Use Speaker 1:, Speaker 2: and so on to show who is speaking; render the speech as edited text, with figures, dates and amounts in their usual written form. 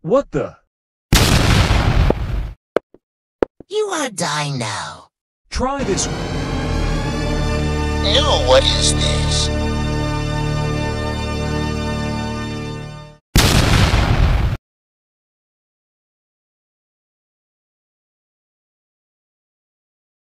Speaker 1: What the?
Speaker 2: You are dying now.
Speaker 1: Try this one.
Speaker 2: No, what is this?